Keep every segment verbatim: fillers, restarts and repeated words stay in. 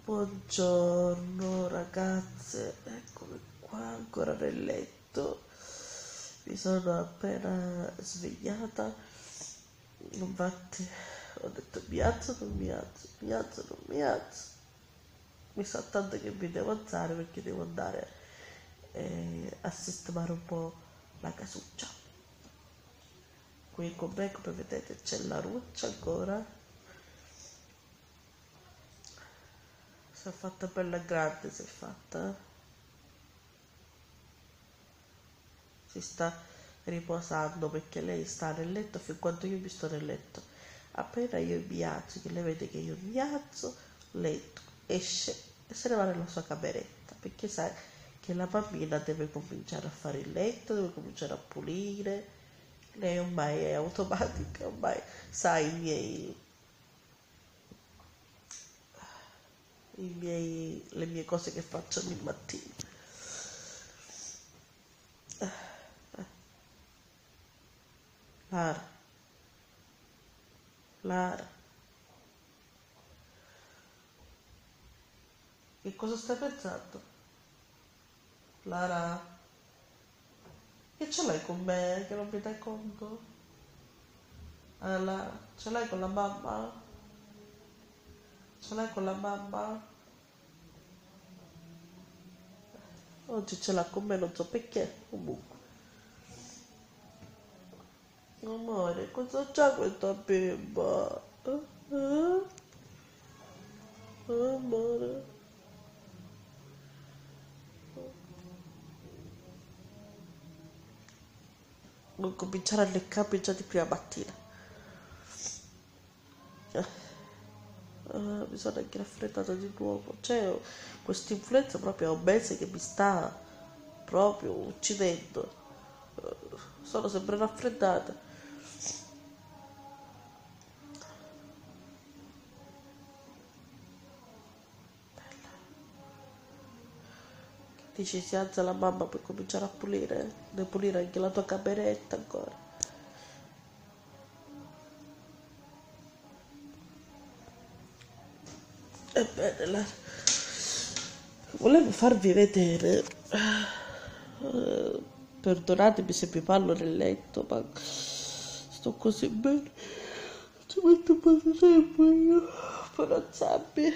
Buongiorno ragazze, eccomi qua ancora nel letto. Mi sono appena svegliata, infatti ho detto mi alzo, non mi alzo, mi alzo, non mi alzo. Mi sa tanto che mi devo alzare perché devo andare eh, a sistemare un po' la casuccia. Qui con me, come vedete, c'è la ruccia ancora. Si è fatta bella grande, si è fatta. Si sta riposando perché lei sta nel letto fin quando io mi sto nel letto. Appena io mi alzo, che lei vede che io mi alzo, lei esce e se ne va nella sua cameretta, perché sa che la bambina deve cominciare a fare il letto, deve cominciare a pulire. Lei ormai è automatica, ormai sa i miei I miei, le mie cose che faccio ogni mattina. Lara, Lara, che cosa stai pensando? Lara, che ce l'hai con me che non mi dai conto? Ah, Lara, ce l'hai con la mamma? Ce l'hai con la mamma? Oggi ce l'ha con me, non so perché, comunque. Amore, cosa c'ha questa bimba? Eh? Eh? Amore. Non cominciare a leccarmi già di prima mattina. Uh, mi sono anche raffreddata di nuovo. Cioè, questa influenza proprio è un mese che mi sta proprio uccidendo. Uh, sono sempre raffreddata. Dici si alza la mamma per cominciare a pulire? Devi pulire anche la tua cameretta ancora. Ebbene, la... volevo farvi vedere. Uh, perdonatemi se mi parlo nel letto, ma sto così bene. Ci metto un po' di tempo io per alzarmi.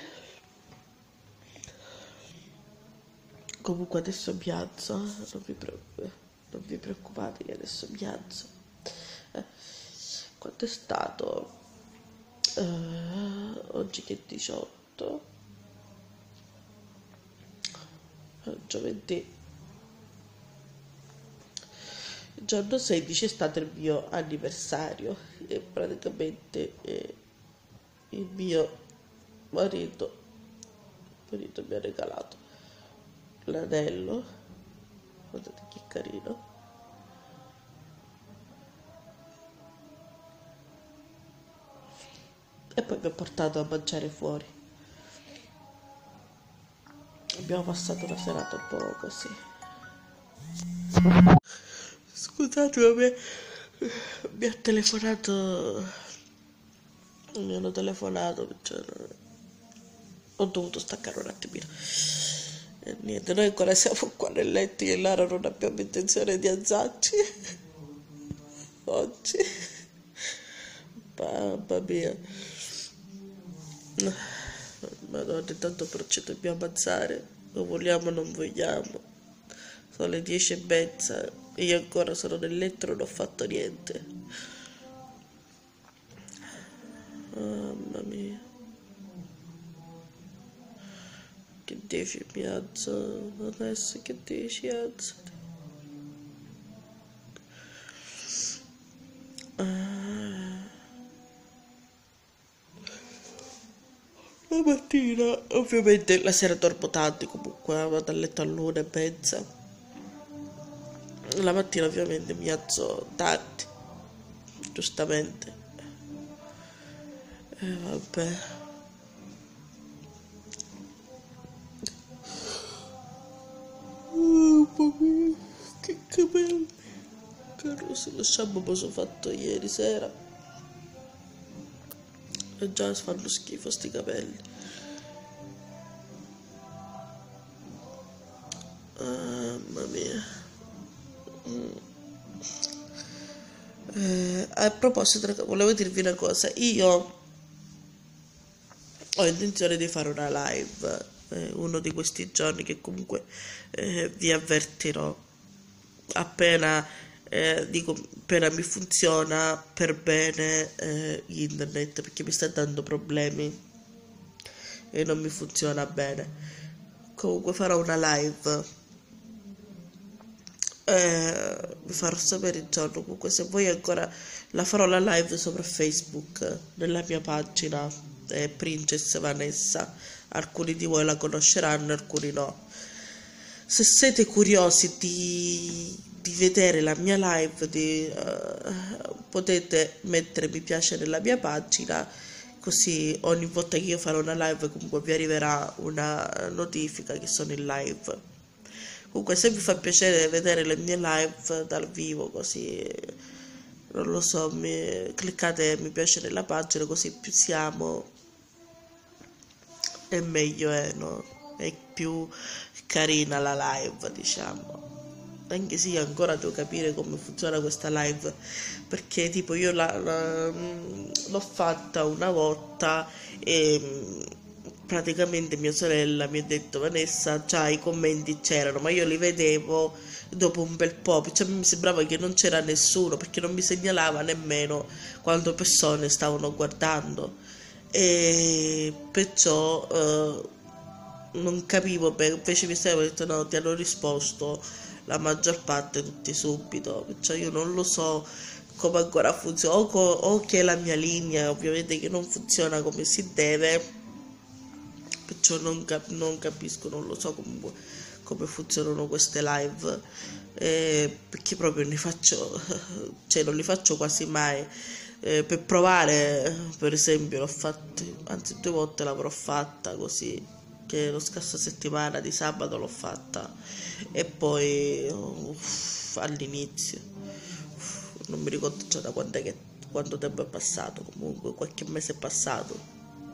Comunque adesso mi alzo, non vi, pre- non vi preoccupate che adesso mi alzo. Eh, quanto è stato? Uh, oggi che è diciotto? Giovedì. Il giorno sedici è stato il mio anniversario e praticamente eh, il mio marito, marito mi ha regalato l'anello, guardate che carino, e poi mi ha portato a mangiare fuori. Abbiamo passato una serata un po' così. Scusate, ma mi, mi ha telefonato, mi hanno telefonato, cioè, ho dovuto staccare un attimino. E niente, noi ancora siamo qua nel letto e Lara non abbiamo intenzione di alzarci oggi. Mamma mia. Madonna, tanto però ci dobbiamo alzare, lo vogliamo o non vogliamo. Sono le dieci e mezza e io ancora sono nel letto e non ho fatto niente. Mamma mia. Che dici, mi alzo adesso? Che dici, alzati? Ah. La mattina, ovviamente la sera dormo tanto, comunque vado a letto all'una e mezza. La mattina ovviamente mi alzo tardi, giustamente. E vabbè. Oh, mamma, che capelli. Carroso, lo shampoo me l'ho fatto ieri sera. E già fanno schifo sti capelli. Uh, mamma mia. Mm. Eh, a proposito, volevo dirvi una cosa. Io ho intenzione di fare una live eh, uno di questi giorni, che comunque eh, vi avvertirò appena, eh, dico, appena mi funziona per bene eh, internet, perché mi sta dando problemi e non mi funziona bene. Comunque farò una live, eh, vi farò sapere il giorno. Comunque se voi ancora, la farò la live sopra Facebook nella mia pagina eh, Princess Vanessa. Alcuni di voi la conosceranno, alcuni no. Se siete curiosi di, di vedere la mia live, di, uh, potete mettere mi piace nella mia pagina, così ogni volta che io farò una live comunque vi arriverà una notifica che sono in live. Comunque se vi fa piacere vedere le mie live dal vivo, così non lo so, mi, cliccate mi piace nella pagina, così più siamo e meglio è, no? È più carina la live, diciamo. Anche se io ancora devo capire come funziona questa live, perché tipo io la, la, l'ho fatta una volta e praticamente mia sorella mi ha detto: Vanessa, già i commenti c'erano, ma io li vedevo dopo un bel po', cioè mi sembrava che non c'era nessuno, perché non mi segnalava nemmeno quante persone stavano guardando, e perciò eh, non capivo, per, invece mi stavo detto no, ti hanno risposto la maggior parte tutti subito, perciò io non lo so come ancora funziona, o, co- o che è la mia linea ovviamente che non funziona come si deve, perciò non, cap- non capisco, non lo so comunque come funzionano queste live, eh, perché proprio ne faccio, cioè non li faccio quasi mai. Eh, per provare, per esempio, l'ho fatto, anzi due volte l'avrò fatta così, che lo scorsa settimana di sabato l'ho fatta, e poi uff, all'inizio uff, non mi ricordo già da quando, è che, quanto tempo è passato, comunque qualche mese è passato.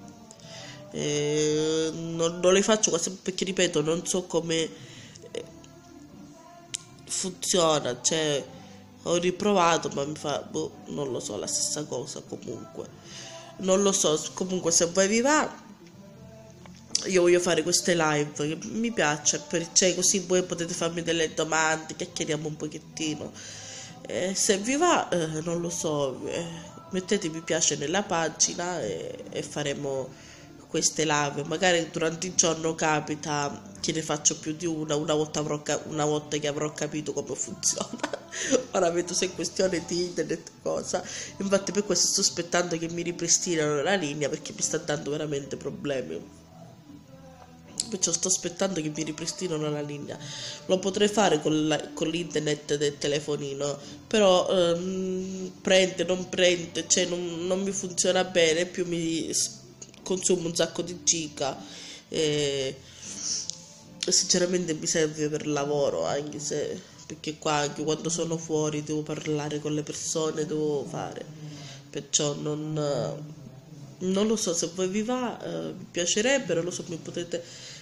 Eh, non, non le faccio quasi perché, ripeto, non so come eh, funziona, cioè ho riprovato ma mi fa, boh, non lo so, la stessa cosa comunque, non lo so. Comunque se voi vi va, io voglio fare queste live che mi piace, per, cioè così voi potete farmi delle domande, chiacchieriamo un pochettino. Eh, se vi va, eh, non lo so, eh, mettete mi piace nella pagina e, e faremo queste live. Magari durante il giorno capita che ne faccio più di una, una volta, avrò ca- una volta che avrò capito come funziona. Ora vedo se è questione di internet cosa. Infatti per questo sto aspettando che mi ripristinano la linea, perché mi sta dando veramente problemi. Perciò sto aspettando che mi ripristinano la linea. Lo potrei fare con, la, con l'internet del telefonino, però ehm, prende, non prende, cioè non, non mi funziona bene, più mi s- consuma un sacco di giga. E sinceramente mi serve per lavoro, anche se, perché qua anche quando sono fuori devo parlare con le persone, devo fare. Perciò non, non lo so, se voi vi va, eh, mi piacerebbe, non lo so, mi potete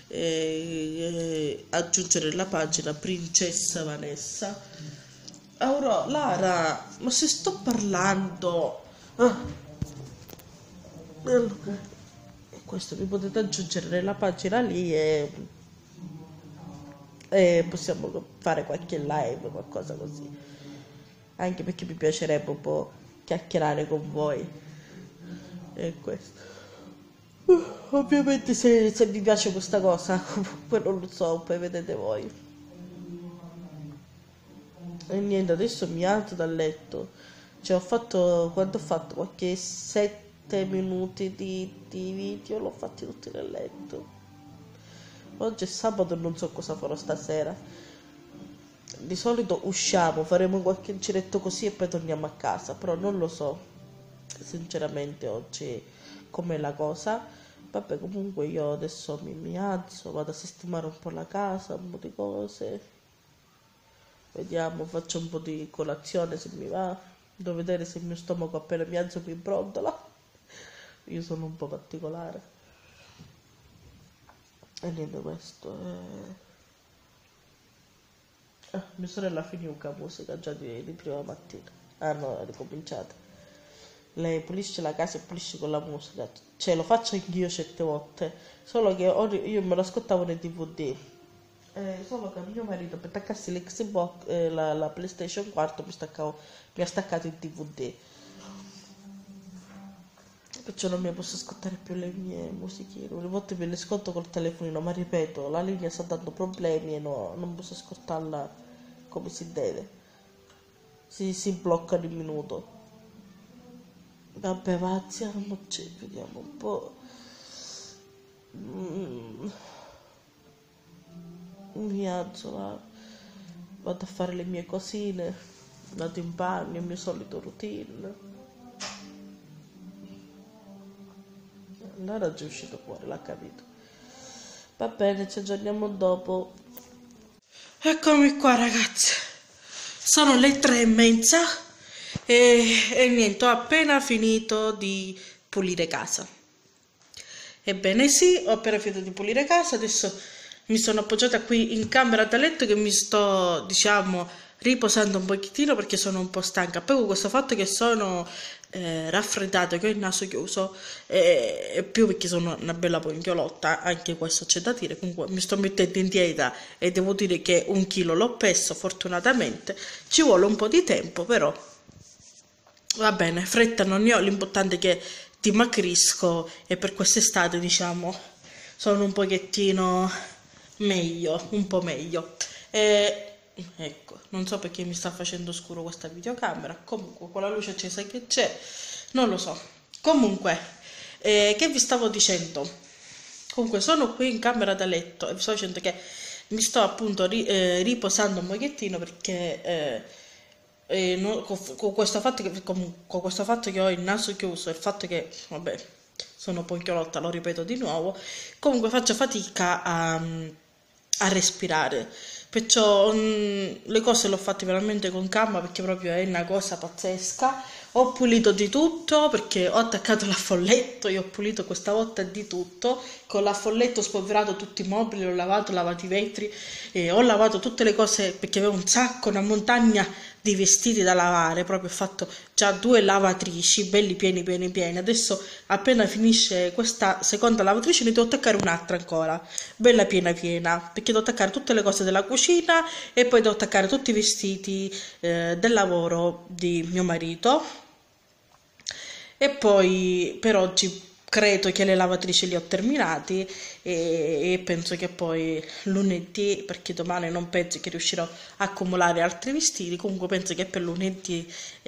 eh, aggiungere la pagina Princessa Vanessa. Auro, Lara, ma se sto parlando, ah, questo mi potete aggiungere nella pagina lì, e, e possiamo fare qualche live, qualcosa così, anche perché mi piacerebbe un po' chiacchierare con voi, e questo. Ovviamente se, se vi piace questa cosa, comunque non lo so, poi vedete voi. E niente, adesso mi alzo dal letto. Cioè ho fatto, quanto ho fatto? Qualche sette minuti di, di video, l'ho fatti tutti nel letto. Oggi è sabato e non so cosa farò stasera. Di solito usciamo, faremo qualche giretto così e poi torniamo a casa, però non lo so, sinceramente oggi com'è la cosa. Vabbè, comunque io adesso mi, mi alzo, vado a sistemare un po' la casa, un po' di cose. Vediamo, faccio un po' di colazione se mi va. Devo vedere se il mio stomaco appena mi alzo mi brontola. Io sono un po' particolare. E niente questo. Eh... Ah, mia sorella finì la musica già di, di prima mattina. Ah no, è ricominciata. Lei pulisce la casa e pulisce con la musica. Cioè, lo faccio anch'io certe volte. Solo che ora io me lo ascoltavo nei D V D. Eh, solo che mio marito per attaccarsi l'Xbox, eh, la, la PlayStation quattro mi, staccavo, mi ha staccato il D V D. Perciò non mi posso ascoltare più le mie musichine. Una volta me le ascolto col telefonino, ma ripeto, la linea sta dando problemi e no, non posso ascoltarla come si deve. Si, si blocca di minuto. Vabbè, va, alziamoci, vediamo un po'. Mm, mi alzo là, vado a fare le mie cosine, vado in bagno, il mio solito routine. Allora è già uscito fuori, l'ha capito. Va bene, ci aggiorniamo dopo. Eccomi qua, ragazzi. Sono le tre e mezza e, e niente, ho appena finito di pulire casa. Ebbene sì, ho appena finito di pulire casa, adesso mi sono appoggiata qui in camera da letto che mi sto, diciamo, riposando un pochettino perché sono un po' stanca. Poi con questo fatto che sono eh, raffreddata, che ho il naso chiuso, e, e più perché sono una bella ponghiolotta, anche questo c'è da dire. Comunque mi sto mettendo in dieta e devo dire che un chilo l'ho perso, fortunatamente. Ci vuole un po' di tempo, però va bene, fretta non ne ho, l'importante è che dimagrisco e per quest'estate, diciamo, sono un pochettino meglio, un po' meglio. E ecco, non so perché mi sta facendo scuro questa videocamera, comunque con la luce accesa che c'è, non lo so. Comunque, eh, che vi stavo dicendo? Comunque sono qui in camera da letto e vi sto dicendo che mi sto appunto ri, eh, riposando un pochettino perché eh, eh, no, con, con questo fatto che, con, con questo fatto che ho il naso chiuso e il fatto che, vabbè, sono ponghiolotta, lo ripeto di nuovo, comunque faccio fatica a, a respirare. Perciò mh, le cose le ho fatte veramente con calma perché proprio è una cosa pazzesca. Ho pulito di tutto perché ho attaccato l'affolletto, io ho pulito questa volta di tutto. Con l'affolletto ho spolverato tutti i mobili, ho lavato, ho lavato i vetri, e ho lavato tutte le cose perché avevo un sacco, una montagna di vestiti da lavare, proprio ho fatto già due lavatrici, belli pieni pieni pieni. Adesso appena finisce questa seconda lavatrice ne devo attaccare un'altra ancora, bella piena piena, perché devo attaccare tutte le cose della cucina e poi devo attaccare tutti i vestiti eh, del lavoro di mio marito. E poi per oggi credo che le lavatrici li ho terminati e, e penso che poi lunedì, perché domani non penso che riuscirò a accumulare altri vestiti, comunque penso che per lunedì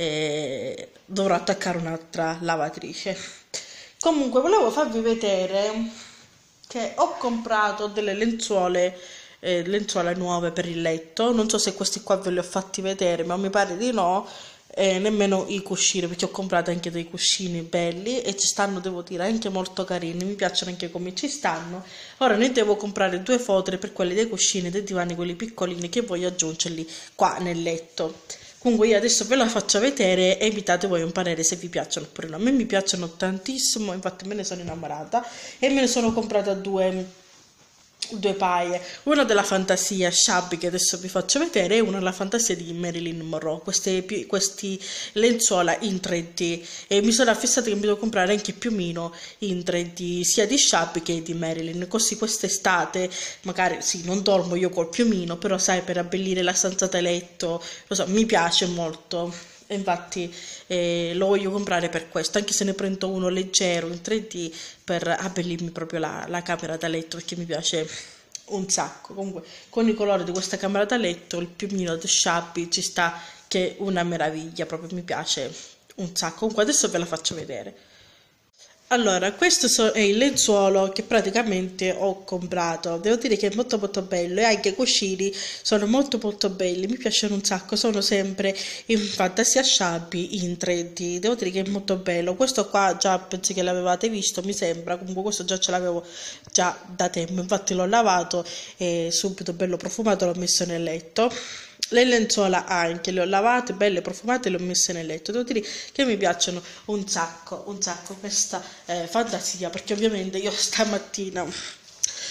eh, dovrò attaccare un'altra lavatrice. Comunque volevo farvi vedere che ho comprato delle lenzuole, eh, lenzuole nuove per il letto. Non so se questi qua ve li ho fatti vedere, ma mi pare di no. Eh, nemmeno i cuscini, perché ho comprato anche dei cuscini belli e ci stanno, devo dire, anche molto carini, mi piacciono anche come ci stanno. Ora ne devo comprare due fodere per quelli dei cuscini dei divani, quelli piccolini, che voglio aggiungerli qua nel letto. Comunque io adesso ve la faccio vedere e invitate voi un parere se vi piacciono oppure no. A me mi piacciono tantissimo, infatti me ne sono innamorata e me ne sono comprata due due paia, una della fantasia Shabby che adesso vi faccio vedere e una della fantasia di Marilyn Monroe, queste, questi lenzuola in tre D, e mi sono affissata che mi devo comprare anche il piumino in tre D sia di Shabby che di Marilyn, così quest'estate magari sì, non dormo io col piumino, però sai, per abbellire la stanza da letto, lo so, mi piace molto. E infatti eh, lo voglio comprare per questo, anche se ne prendo uno leggero in tre D per abbellirmi proprio la, la camera da letto, perché mi piace un sacco. Comunque con i colori di questa camera da letto il piumino di Shabby ci sta, che è una meraviglia, proprio mi piace un sacco. Comunque adesso ve la faccio vedere. Allora, questo è il lenzuolo che praticamente ho comprato. Devo dire che è molto molto bello e anche i cuscini sono molto molto belli, mi piacciono un sacco, sono sempre in fantasia Shabby in tre D. Devo dire che è molto bello. Questo qua già penso che l'avevate visto, mi sembra. Comunque questo già ce l'avevo già da tempo, infatti l'ho lavato e subito bello profumato, l'ho messo nel letto. Le lenzuola anche le ho lavate, belle profumate, e le ho messe nel letto. Devo dire che mi piacciono un sacco, un sacco questa eh, fantasia, perché ovviamente io stamattina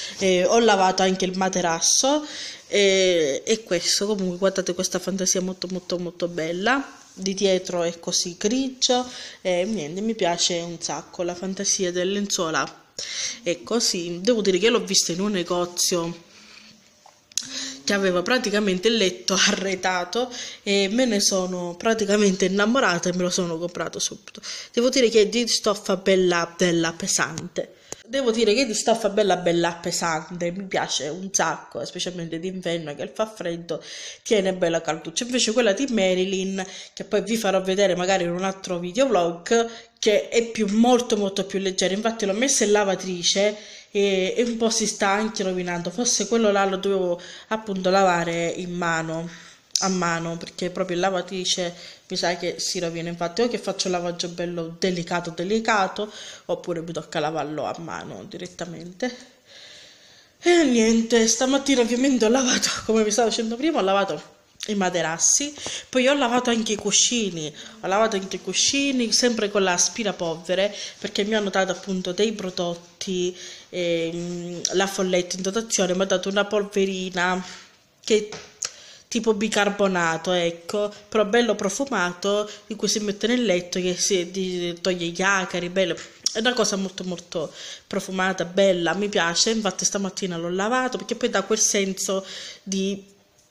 eh, ho lavato anche il materasso e, e questo, comunque guardate questa fantasia molto molto molto bella, di dietro è così grigio e niente, mi piace un sacco la fantasia del lenzuola. È così, devo dire che l'ho vista in un negozio che aveva praticamente il letto arretato e me ne sono praticamente innamorata e me lo sono comprato subito. Devo dire che è di stoffa bella bella pesante. Devo dire che di stoffa bella bella pesante, mi piace un sacco, specialmente d'inverno che fa freddo, tiene bella calduccia. Invece quella di Marilyn, che poi vi farò vedere magari in un altro videovlog, che è più molto molto più leggera. Infatti l'ho messa in lavatrice e, e un po' si sta anche rovinando. Forse quello là lo dovevo appunto lavare in mano, a mano, perché proprio in lavatrice mi sa che si rovina. Infatti o che faccio un lavaggio bello delicato delicato oppure mi tocca lavarlo a mano direttamente. E niente, stamattina ovviamente ho lavato, come vi stavo dicendo prima, ho lavato i materassi, poi ho lavato anche i cuscini, ho lavato anche i cuscini sempre con l'aspirapolvere, perché mi hanno dato appunto dei prodotti, ehm, la Folletto in dotazione mi ha dato una polverina che tipo bicarbonato, ecco, però bello profumato, in cui si mette nel letto, che si di, toglie gli acari, bello. È una cosa molto molto profumata, bella, mi piace. Infatti stamattina l'ho lavato perché poi dà quel senso di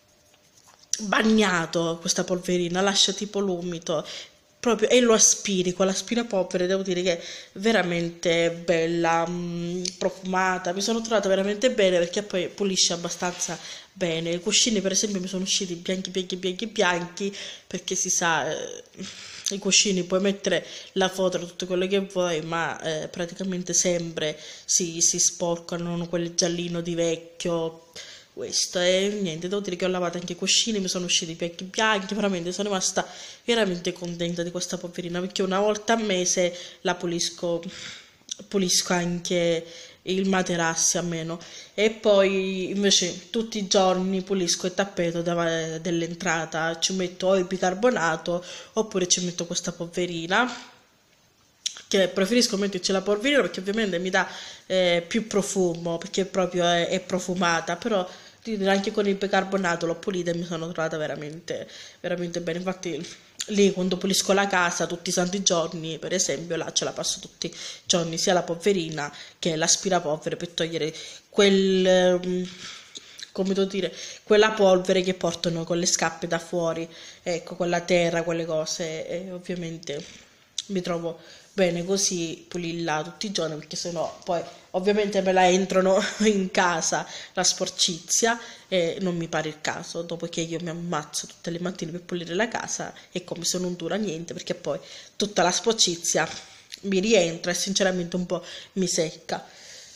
bagnato, questa polverina, lascia tipo l'umido proprio, e lo aspiri con l'aspirapolvere. Devo dire che è veramente bella, mh, profumata, mi sono trovata veramente bene perché poi pulisce abbastanza bene. I cuscini per esempio mi sono usciti bianchi bianchi bianchi bianchi, perché si sa, eh, i cuscini puoi mettere la foto, tutto quello che vuoi, ma eh, praticamente sempre si, si sporcano, hanno quel giallino di vecchio. Questo e niente, devo dire che ho lavato anche i cuscini, mi sono usciti bianchi bianchi, veramente sono rimasta veramente contenta di questa polverina, perché una volta al mese la pulisco, pulisco anche il materassi almeno, e poi invece tutti i giorni pulisco il tappeto dell'entrata, ci metto o il bicarbonato oppure ci metto questa polverina, che preferisco metterci la polverina perché ovviamente mi dà eh, più profumo, perché proprio è, è profumata, però anche con il bicarbonato l'ho pulita e mi sono trovata veramente veramente bene. Infatti lì quando pulisco la casa tutti i santi giorni, per esempio, là ce la passo tutti i giorni, sia la polverina che l'aspirapolvere, per togliere quel, come devo dire, quella polvere che portano con le scappe da fuori, ecco, quella terra, quelle cose, e ovviamente mi trovo bene così pulirla tutti i giorni, perché sennò poi ovviamente me la entrano in casa la sporcizia e non mi pare il caso, dopo che io mi ammazzo tutte le mattine per pulire la casa e come se non dura niente, perché poi tutta la sporcizia mi rientra e sinceramente un po' mi secca.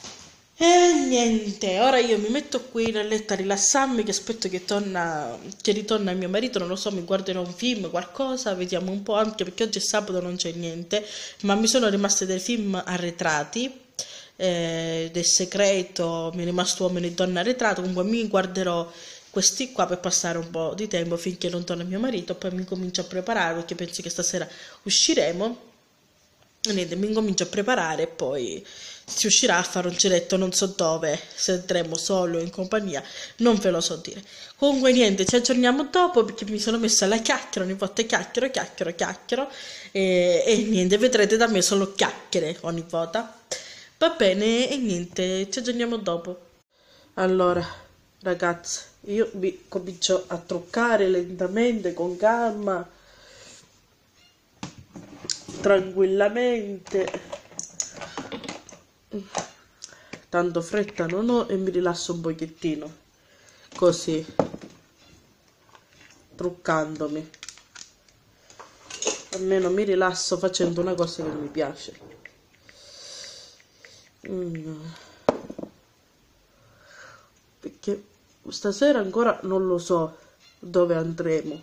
E niente, ora io mi metto qui nel letto a rilassarmi, che aspetto che torna, che ritorna mio marito, non lo so, mi guarderò un film, qualcosa, vediamo un po', anche perché oggi è sabato, non c'è niente, ma mi sono rimaste dei film arretrati, eh, del segreto, mi è rimasto Uomini e Donne arretrato, comunque mi guarderò questi qua per passare un po' di tempo finché non torna mio marito, poi mi comincio a preparare perché penso che stasera usciremo. Niente, mi incomincio a preparare e poi si uscirà a fare un giretto non so dove, se andremo solo o in compagnia, non ve lo so dire. Comunque niente, ci aggiorniamo dopo, perché mi sono messa alla chiacchiera, ogni volta chiacchiero, chiacchiero, chiacchiero e, e niente, vedrete da me solo chiacchiere ogni volta. Va bene, e niente, ci aggiorniamo dopo. Allora, ragazzi, io vi comincio a truccare lentamente, con calma, tranquillamente, tanto fretta non ho e mi rilasso un pochettino così, truccandomi, almeno mi rilasso facendo una cosa che mi piace. mm. Perché stasera ancora non lo so dove andremo,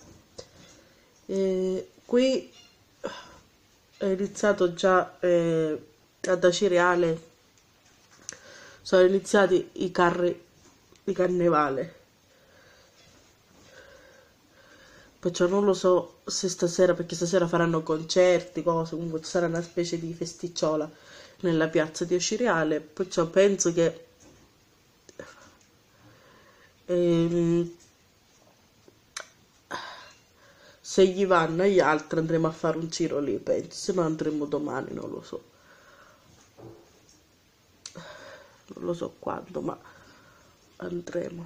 e qui è iniziato già eh, ad Acireale, sono iniziati i carri di carnevale, perciò non lo so se stasera, perché stasera faranno concerti, cose, comunque sarà una specie di festicciola nella piazza di Acireale, perciò penso che E, se gli vanno agli altri andremo a fare un giro lì, penso, se no andremo domani, non lo so. Non lo so quando, ma andremo.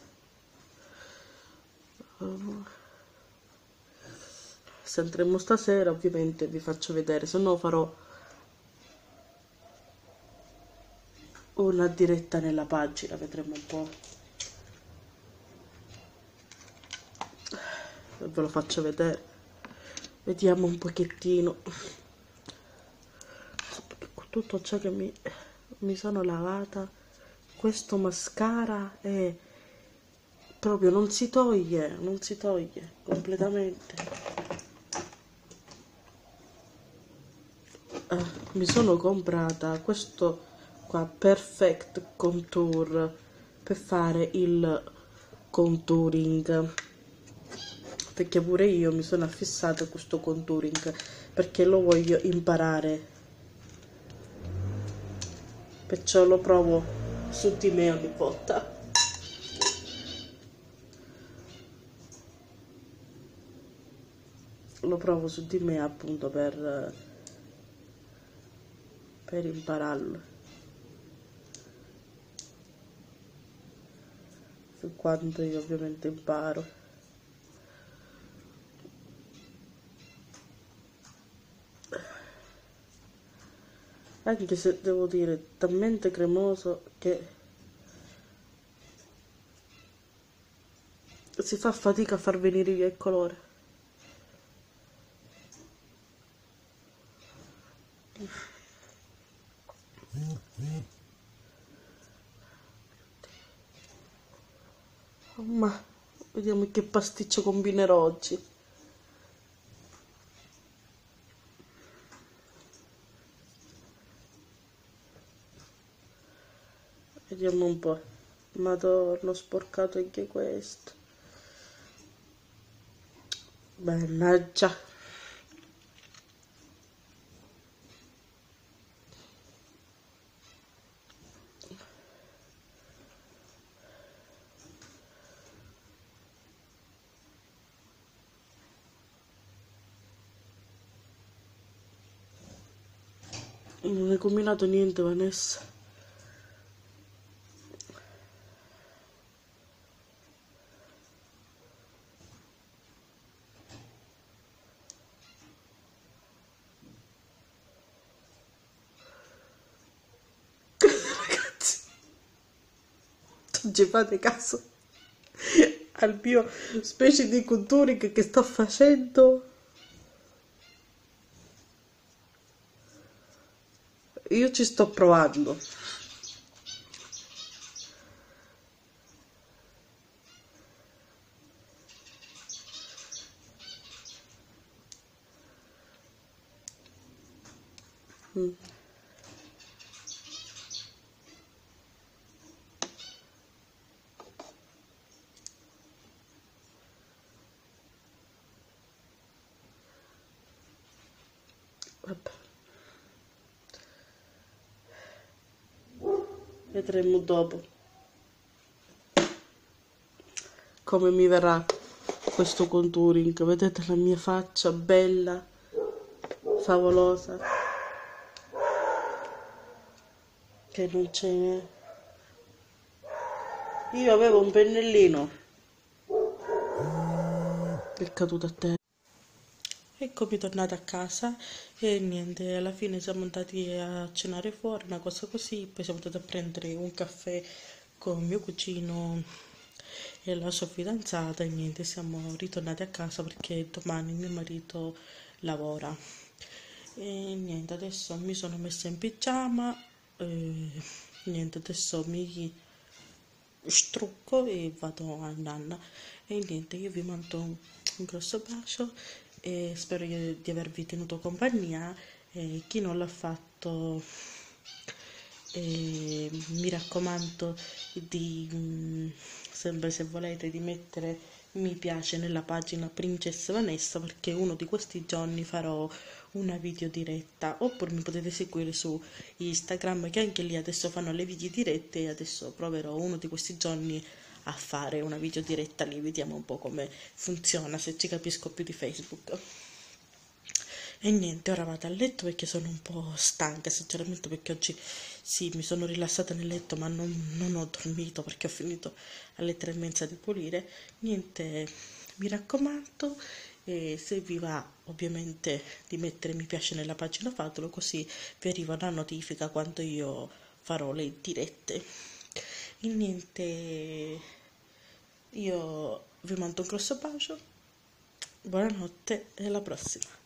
Se andremo stasera ovviamente vi faccio vedere, se no farò una diretta nella pagina, vedremo un po'. Ve lo faccio vedere, vediamo un pochettino. Tutto ciò che mi, mi sono lavata, questo mascara è proprio non si toglie, non si toglie completamente. Eh, mi sono comprata questo qua Perfect Contour per fare il contouring, perché pure io mi sono affissata a questo contouring perché lo voglio imparare, perciò lo provo su di me ogni volta. Lo provo su di me appunto per per impararlo, su quanto io ovviamente imparo. Anche se devo dire talmente cremoso che si fa fatica a far venire via il colore. Ma vediamo che pasticcio combinerò oggi. Vediamo un po'. Madonna, ho sporcato anche questo. Mannaggia. Non hai combinato niente, Vanessa. Ragazzi, non ci fate caso al mio specie di contouring che sto facendo? Io ci sto provando. Mm. Vabbè. Vedremo dopo come mi verrà questo contouring. Vedete la mia faccia bella, favolosa, che non ce n'è. Io avevo un pennellino, è caduto a terra. Eccomi tornata a casa e niente, alla fine siamo andati a cenare fuori, una cosa così, poi siamo andati a prendere un caffè con mio cugino e la sua fidanzata e niente, siamo ritornati a casa perché domani mio marito lavora. E niente, adesso mi sono messa in pigiama, e niente, adesso mi strucco e vado a nanna. E niente, io vi mando un, un grosso bacio e spero di avervi tenuto compagnia. E chi non l'ha fatto, e mi raccomando di mh, sempre, se volete, di mettere mi piace nella pagina Princess Vanessa, perché uno di questi giorni farò una video diretta, oppure mi potete seguire su Instagram, che anche lì adesso fanno le video dirette, e adesso proverò uno di questi giorni a fare una video diretta lì, vediamo un po' come funziona, se ci capisco più di Facebook. E niente, ora vado a letto perché sono un po' stanca, sinceramente, perché oggi sì, mi sono rilassata nel letto, ma non, non ho dormito perché ho finito alle tre e mezza di pulire. Niente, mi raccomando, e se vi va ovviamente di mettere mi piace nella pagina Fadulo, così vi arriva una notifica quando io farò le dirette. E niente, io vi mando un grosso bacio, buonanotte e alla prossima.